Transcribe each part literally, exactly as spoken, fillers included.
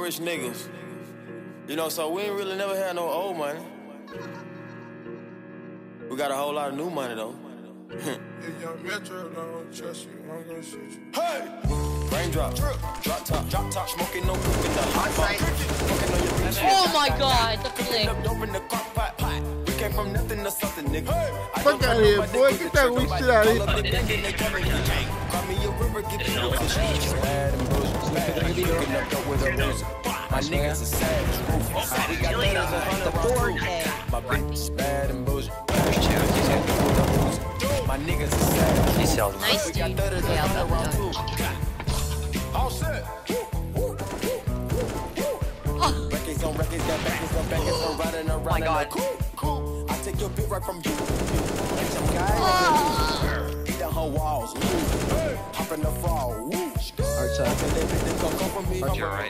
rich niggas. You know, so we ain't really never had no old money. We got a whole lot of new money though. If young Metro don't trust you, I'm gonna shoot you. Hey! Raindrop, drop top, drop top, smoking no cooking the hot side. Oh my god, the flick. We came from nothing to something, nigga. Fuck out of here, boy. Get that weak shit out of here. My niggas are savage, ruthless. We got letters and hundred rounds. My bitch bad and bullshit. My niggas are savage. He sells Nice, dude. Yeah, I'll bet we All set. Records on records, got backers on backers, I'm riding around. My God. Cool, cool. I take your bit right from you. Eat the whole walls. Hop in the fall. You're right.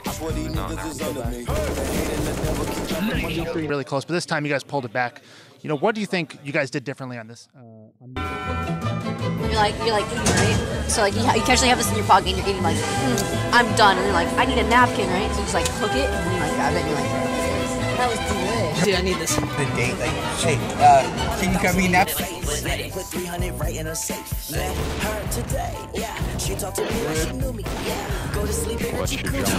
Really close, but this time you guys pulled it back. You know, what do you think you guys did differently on this? Uh, on You're like, you're like eating, right? So like, you, you casually have this in your pocket and you're eating like, mm, I'm done. And you're like, I need a napkin, right? So you just like hook it and you like grab it and you're like, that was delish. Dude, I need this. The date, like, hey, uh, can you come me napkin? Put three hundred right in her safe. Let her today, yeah. She talked to me like she knew me, yeah. Go to sleep in her jacuzzi,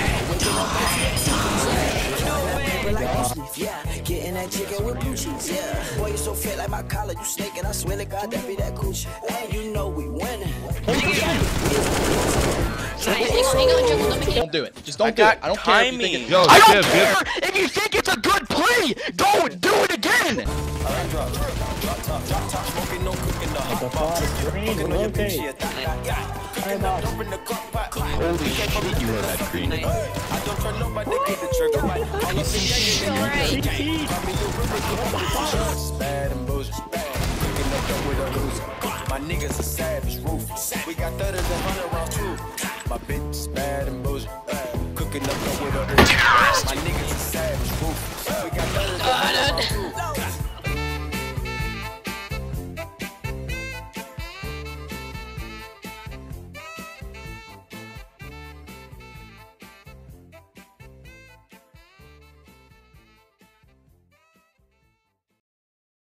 yeah. Getting that chicken with blue cheese, yeah. Boy, you so fit like my collar, you snake, and I swear to God that be that coochie. And you know we winning. Don't do it. Just don't do it. I don't care if you think it's Yo, I don't Jeff, care Jeff. if you think it's a good play. Go do it again. Holy shit, you are that green. My niggas are savage, ruthless. We got thudders and hundred rounds too. My bitch is bad and bullshit. Cooking up with a My niggas are savage, ruthless.